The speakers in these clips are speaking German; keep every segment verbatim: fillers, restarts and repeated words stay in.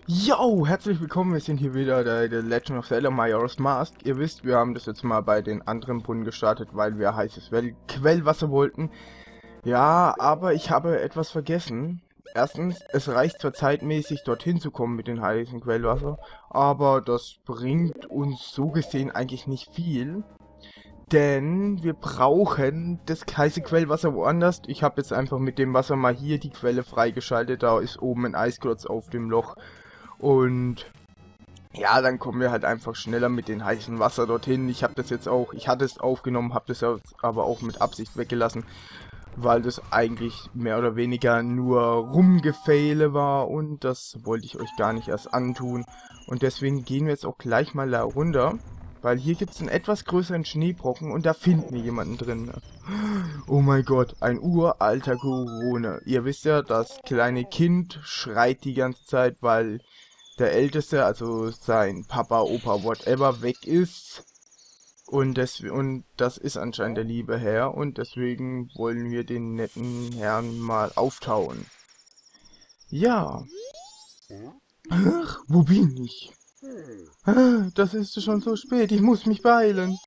Yo, herzlich willkommen, wir sind hier wieder der, der Legend of Zelda Majora's Mask. Ihr wisst, wir haben das jetzt mal bei den anderen Brunnen gestartet, weil wir heißes well Quellwasser wollten. Ja, aber ich habe etwas vergessen. Erstens, es reicht zwar zeitmäßig dorthin zu kommen mit dem heißen Quellwasser, aber das bringt uns so gesehen eigentlich nicht viel. Denn wir brauchen das heiße Quellwasser woanders. Ich habe jetzt einfach mit dem Wasser mal hier die Quelle freigeschaltet. Da ist oben ein Eisklotz auf dem Loch. Und ja, dann kommen wir halt einfach schneller mit dem heißen Wasser dorthin. Ich habe das jetzt auch, ich hatte es aufgenommen, habe das aber auch mit Absicht weggelassen, weil das eigentlich mehr oder weniger nur Rumgefehle war und das wollte ich euch gar nicht erst antun. Und deswegen gehen wir jetzt auch gleich mal da runter, weil hier gibt es einen etwas größeren Schneebrocken und da finden wir jemanden drin. Oh mein Gott, ein uralter Corona. Ihr wisst ja, das kleine Kind schreit die ganze Zeit, weil der Älteste, also sein Papa, Opa, whatever, weg ist. Und das, und das ist anscheinend der liebe Herr. Und deswegen wollen wir den netten Herrn mal auftauen. Ja. Ach, wo bin ich? Ah, das ist schon so spät, ich muss mich beeilen.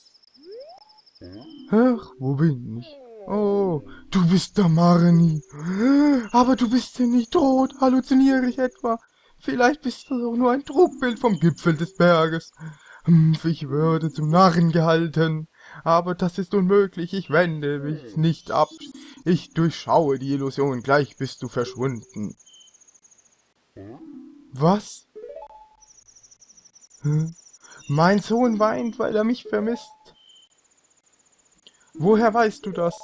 Ach, wo bin ich? Oh, du bist der Marni. Aber du bist ja nicht tot, halluziniere ich etwa? Vielleicht bist du doch nur ein Trugbild vom Gipfel des Berges. Ich würde zum Narren gehalten, aber das ist unmöglich, ich wende mich nicht ab. Ich durchschaue die Illusion, gleich bist du verschwunden. Was? Mein Sohn weint, weil er mich vermisst. Woher weißt du das?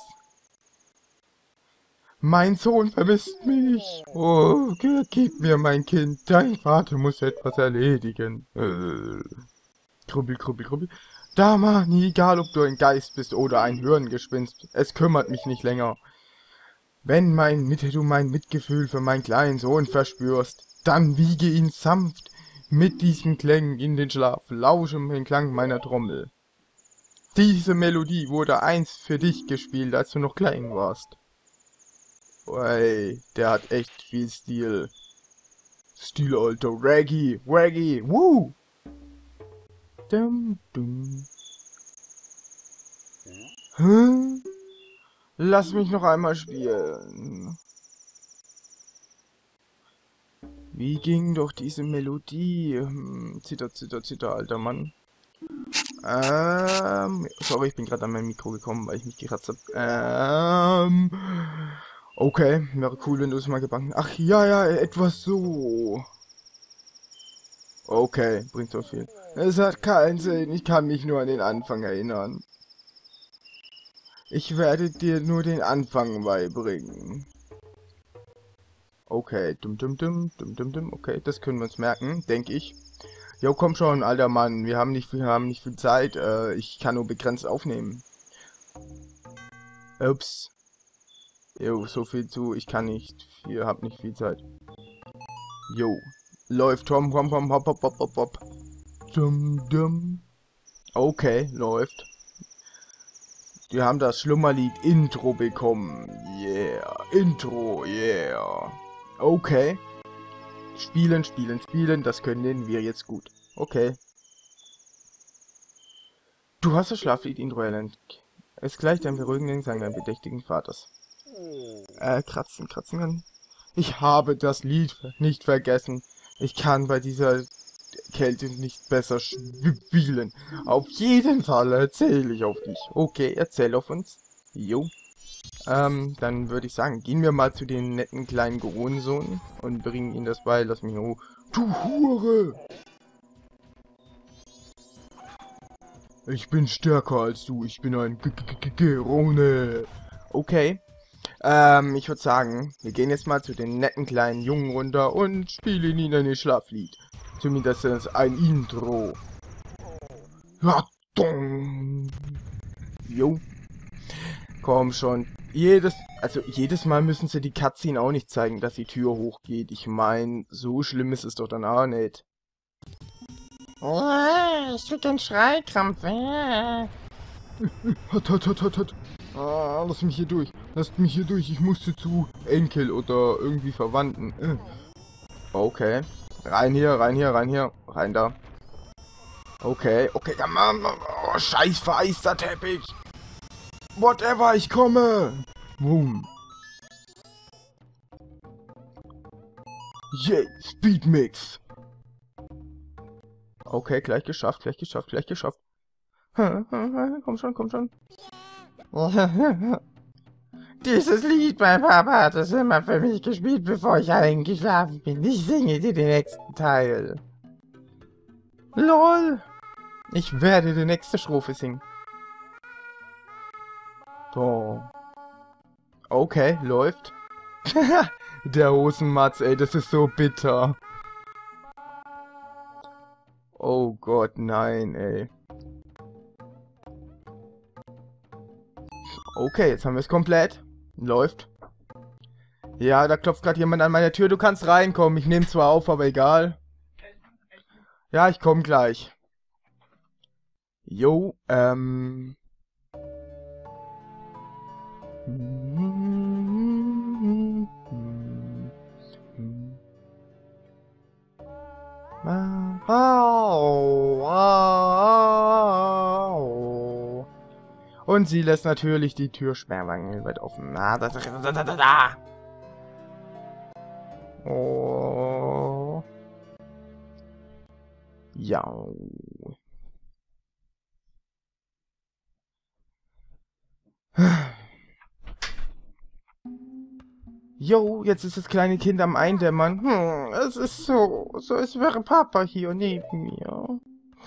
Mein Sohn vermisst mich. Oh, gib mir mein Kind. Dein Vater muss etwas erledigen. Äh. Krubbel, krubbel, krubbel. Damani, egal ob du ein Geist bist oder ein Hirngespinst, es kümmert mich nicht länger. Wenn mein, du mein Mitgefühl für meinen kleinen Sohn verspürst, dann wiege ihn sanft mit diesen Klängen in den Schlaf, lausche den Klang meiner Trommel. Diese Melodie wurde einst für dich gespielt, als du noch klein warst. Ey, der hat echt viel Stil. Stil, Alter. Reggae, Reggae, woo! Dum, dum. Hä? Lass mich noch einmal spielen. Wie ging doch diese Melodie? Hm, zitter, zitter, zitter, alter Mann. Ähm, sorry, ich bin gerade an mein Mikro gekommen, weil ich mich gekratzt habe. Ähm, okay, wäre cool, wenn du es mal gebacken. Ach ja, ja, etwas so. Okay, bringt so viel. Es hat keinen Sinn, ich kann mich nur an den Anfang erinnern. Ich werde dir nur den Anfang beibringen. Okay, dum dum dum, dum dum dum, okay, das können wir uns merken, denke ich. Jo, komm schon, alter Mann, wir haben nicht, wir haben nicht viel Zeit, äh, ich kann nur begrenzt aufnehmen. Ups. Jo, so viel zu, ich kann nicht, ihr habt nicht viel Zeit. Jo, läuft, Tom, komm, komm, hopp, hopp, hopp, hopp, hopp. Dum, dum. Okay, läuft. Wir haben das Schlummerlied-Intro bekommen. Yeah, Intro, yeah. Okay. Spielen, spielen, spielen, das können wir jetzt gut. Okay. Du hast das Schlaflied-Intro erlernt. Es gleicht einem beruhigenden Gesang deines bedächtigen Vaters. Äh, kratzen, kratzen kann. Ich habe das Lied nicht vergessen. Ich kann bei dieser Kälte nicht besser spielen. Auf jeden Fall erzähle ich auf dich. Okay, erzähl auf uns. Jo. Ähm, dann würde ich sagen, gehen wir mal zu den netten kleinen Goronsohn und bringen ihnen das bei. Lass mich nur. Du Hure! Ich bin stärker als du. Ich bin ein Gerone. Okay. Ähm, ich würde sagen, wir gehen jetzt mal zu den netten kleinen Jungen runter und spielen ihnen ein Schlaflied. Zumindest ein Intro. Ja, dong. Jo. Komm schon. Jedes, also jedes Mal müssen sie die Cutscene auch nicht zeigen, dass die Tür hochgeht. Ich meine, so schlimm ist es doch dann auch nicht. Oh, ich krieg einen Schreikrampf. Äh. Hat, hat, hat, hat, hat. Ah, lass mich hier durch. Lasst mich hier durch. Ich musste zu Enkel oder irgendwie Verwandten. Okay. Rein hier, rein hier, rein hier. Rein da. Okay, okay, come on. Oh, scheiß vereister Teppich. Whatever, ich komme. Boom. Yay, Speedmix. Okay, gleich geschafft, gleich geschafft, gleich geschafft. Komm schon, komm schon. Dieses Lied, mein Papa hat es immer für mich gespielt, bevor ich eingeschlafen bin. Ich singe dir den nächsten Teil. LOL. Ich werde die nächste Strophe singen. So. Okay, läuft. Der Hosenmatz, ey, das ist so bitter. Oh Gott, nein, ey. Okay, jetzt haben wir es komplett. Läuft. Ja, da klopft gerade jemand an meiner Tür. Du kannst reinkommen. Ich nehme zwar auf, aber egal. Ja, ich komme gleich. Jo, ähm... Und sie lässt natürlich die Tür sperrangelweit offen. Ah, da, da, da, da, da, da. Oh. Ja. Jo, jetzt ist das kleine Kind am Eindämmern. Hm, es ist so, so als wäre Papa hier neben mir.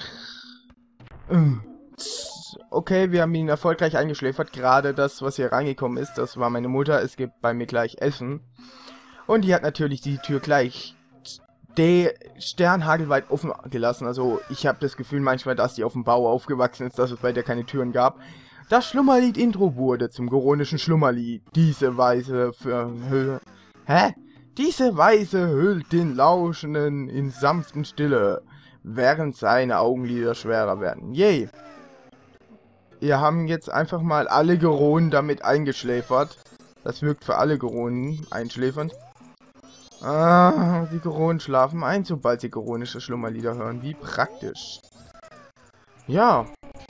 Okay, wir haben ihn erfolgreich eingeschläfert. Gerade das, was hier reingekommen ist, das war meine Mutter. Es gibt bei mir gleich Essen. Und die hat natürlich die Tür gleich de sternhagelweit offen gelassen. Also ich habe das Gefühl manchmal, dass die auf dem Bau aufgewachsen ist, dass es bei der keine Türen gab. Das Schlummerlied-Intro wurde zum koronischen Schlummerlied. Diese Weise für... Hä? Diese Weise hüllt den Lauschenden in sanften Stille, während seine Augenlider schwerer werden. Yay! Wir haben jetzt einfach mal alle Geronen damit eingeschläfert. Das wirkt für alle Geronen einschläfernd. Ah, die Geronen schlafen ein, sobald sie koronische Schlummerlieder hören. Wie praktisch. Ja.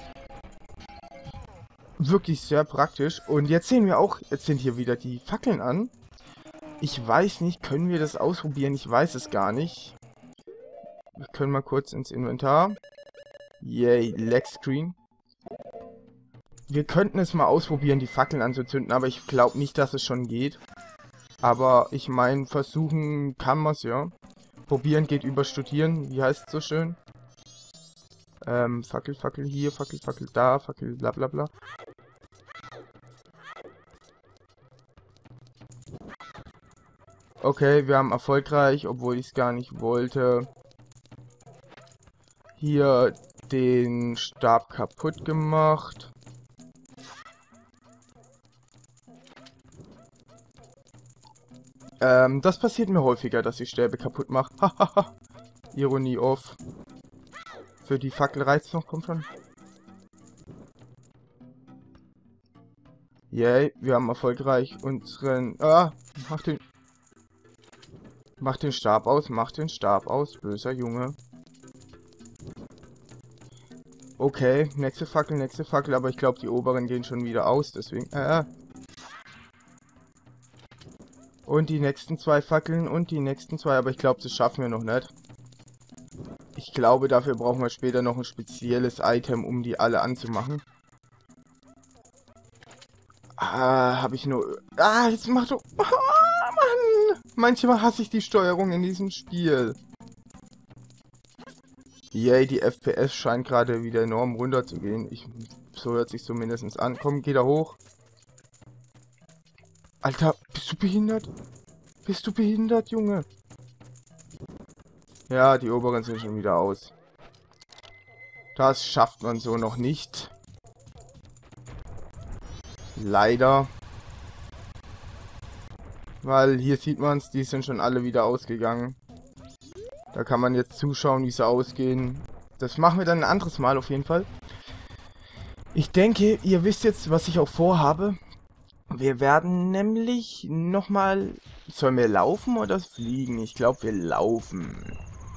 Wirklich sehr praktisch. Und jetzt sehen wir auch, jetzt sind hier wieder die Fackeln an. Ich weiß nicht, können wir das ausprobieren? Ich weiß es gar nicht. Wir können mal kurz ins Inventar. Yay, Leg Screen. Wir könnten es mal ausprobieren, die Fackeln anzuzünden, aber ich glaube nicht, dass es schon geht. Aber ich meine, versuchen kann man es ja. Probieren geht über Studieren. Wie heißt es so schön? Ähm, Fackel, Fackel hier, Fackel, Fackel da, Fackel bla bla bla. Okay, wir haben erfolgreich, obwohl ich es gar nicht wollte, hier den Stab kaputt gemacht. Ähm, das passiert mir häufiger, dass ich Stäbe kaputt mache. Hahaha. Ironie off. Für die Fackel reizt noch, kommt schon. Yay, wir haben erfolgreich unseren... Ah, mach den... Mach den Stab aus, mach den Stab aus, böser Junge. Okay, nächste Fackel, nächste Fackel, aber ich glaube, die oberen gehen schon wieder aus, deswegen... Äh, Und die nächsten zwei Fackeln und die nächsten zwei, aber ich glaube, das schaffen wir noch nicht. Ich glaube, dafür brauchen wir später noch ein spezielles Item, um die alle anzumachen. Ah, habe ich nur... Ah, jetzt mach doch... Ah, Mann! Manchmal hasse ich die Steuerung in diesem Spiel. Yay, die F P S scheint gerade wieder enorm runterzugehen. Ich, so hört sich zumindest an. Komm, geh da hoch. Alter, bist du behindert? Bist du behindert, Junge? Ja, die oberen sind schon wieder aus. Das schafft man so noch nicht. Leider. Weil hier sieht man es, die sind schon alle wieder ausgegangen. Da kann man jetzt zuschauen, wie sie ausgehen. Das machen wir dann ein anderes Mal auf jeden Fall. Ich denke, ihr wisst jetzt, was ich auch vorhabe. Wir werden nämlich nochmal... Sollen wir laufen oder fliegen? Ich glaube, wir laufen.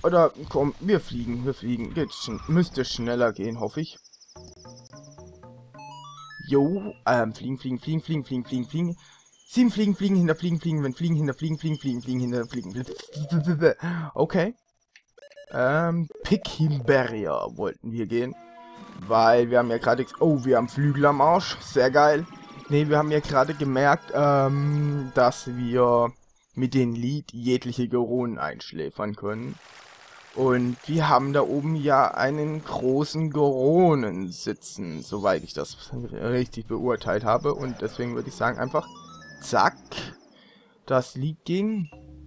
Oder komm, wir fliegen, wir fliegen. Geht schon, müsste schneller gehen, hoffe ich. Jo, ähm, fliegen, fliegen, fliegen, fliegen, fliegen, fliegen, fliegen. Sieben Fliegen, fliegen, hinter Fliegen, fliegen, wenn Fliegen, hinter Fliegen, fliegen, fliegen, fliegen, hinter Fliegen. Okay. Ähm, Pickimberia wollten wir gehen. Weil wir haben ja gerade... Oh, wir haben Flügel am Arsch. Sehr geil. Ne, wir haben ja gerade gemerkt, ähm, dass wir mit dem Lied jegliche Goronen einschläfern können. Und wir haben da oben ja einen großen Goronen sitzen, soweit ich das richtig beurteilt habe. Und deswegen würde ich sagen, einfach zack, das Lied ging.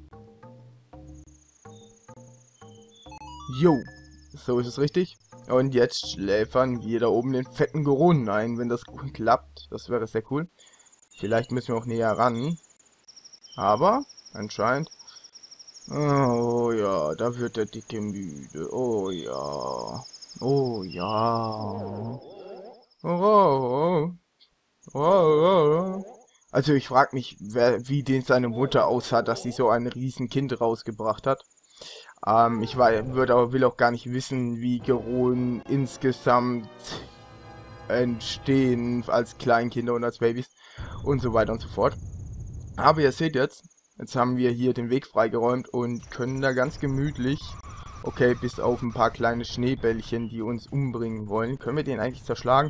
Jo, so ist es richtig. Und jetzt schläfern wir da oben den fetten Goronen ein, wenn das gut klappt. Das wäre sehr cool. Vielleicht müssen wir auch näher ran. Aber anscheinend... Oh ja, da wird der Dicke müde. Oh ja. Oh ja. Oh, oh, oh, oh. Also ich frage mich, wer, wie den seine Mutter aussah, dass sie so ein riesen Kind rausgebracht hat. Ähm, ich war, würde aber, will auch gar nicht wissen, wie Goronen insgesamt entstehen als Kleinkinder und als Babys und so weiter und so fort. Aber ihr seht jetzt, jetzt haben wir hier den Weg freigeräumt und können da ganz gemütlich, okay, bis auf ein paar kleine Schneebällchen, die uns umbringen wollen. Können wir den eigentlich zerschlagen?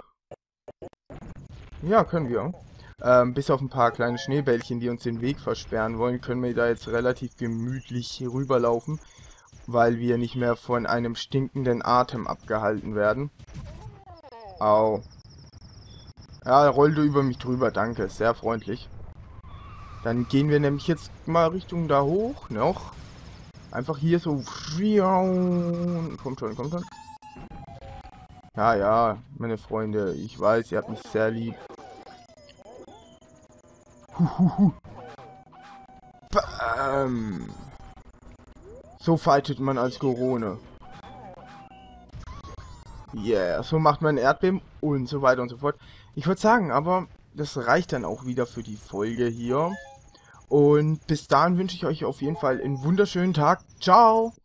Ja, können wir. Ähm, bis auf ein paar kleine Schneebällchen, die uns den Weg versperren wollen, können wir da jetzt relativ gemütlich rüberlaufen, weil wir nicht mehr von einem stinkenden Atem abgehalten werden. Au. Ja, roll du über mich drüber, danke, sehr freundlich. Dann gehen wir nämlich jetzt mal Richtung da hoch, noch. Einfach hier so... Kommt schon, kommt schon. Ja, ja, meine Freunde, ich weiß, ihr habt mich sehr lieb. Huhuhu. Bam. So fightet man als Gorone. Yeah, so macht man Erdbeben und so weiter und so fort. Ich würde sagen, aber das reicht dann auch wieder für die Folge hier. Und bis dahin wünsche ich euch auf jeden Fall einen wunderschönen Tag. Ciao!